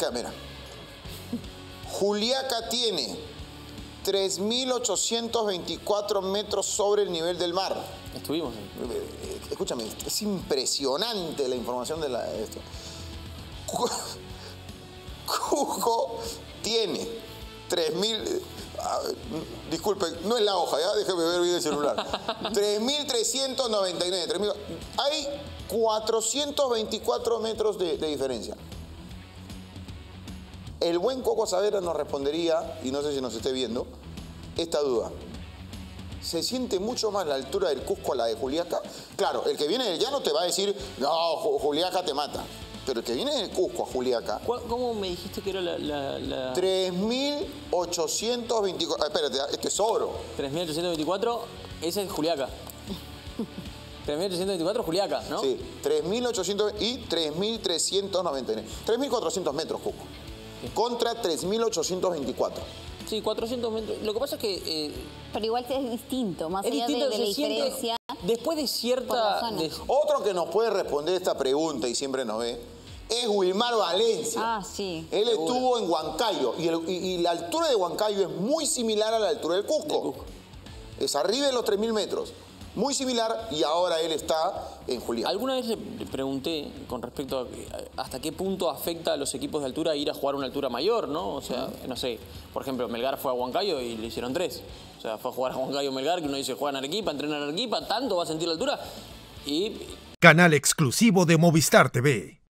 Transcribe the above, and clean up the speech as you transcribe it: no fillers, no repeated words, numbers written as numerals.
allá, mira. Juliaca tiene 3.824 metros sobre el nivel del mar. Estuvimos. Escúchame, es impresionante la información de esto. Cusco tiene 3.000... disculpe, no es la hoja, ya déjeme ver bien el celular. 3.399. Hay 424 metros de diferencia. El buen Coco Saavedra nos respondería, y no sé si nos esté viendo, esta duda. ¿Se siente mucho más la altura del Cusco a la de Juliaca? Claro, el que viene del llano te va a decir, no, Juliaca te mata. Pero el que viene del Cusco a Juliaca... ¿Cómo me dijiste que era la... 3.824... Espérate, este es oro. 3.824, ese es Juliaca. 3.824 Juliaca, ¿no? Sí, 3.800 y 3.399. 3.400 metros, Cusco. Sí. Contra 3.824. Sí, 400 metros. Lo que pasa es que... pero igual es distinto, más allá de la diferencia. Después de cierta... Otro que nos puede responder esta pregunta y siempre nos ve es Wilmar Valencia. Ah, sí. Él estuvo en Huancayo y la altura de Huancayo es muy similar a la altura del Cusco. Es arriba de los 3.000 metros. Muy similar, y ahora él está en Juliaca. Alguna vez le pregunté con respecto a hasta qué punto afecta a los equipos de altura ir a jugar a una altura mayor, ¿no? O sea, no sé, por ejemplo, Melgar fue a Huancayo y le hicieron 3. O sea, fue a jugar a Huancayo Melgar, que uno dice, juega en Arequipa, entrena en Arequipa, tanto va a sentir la altura. Y... Canal exclusivo de Movistar TV.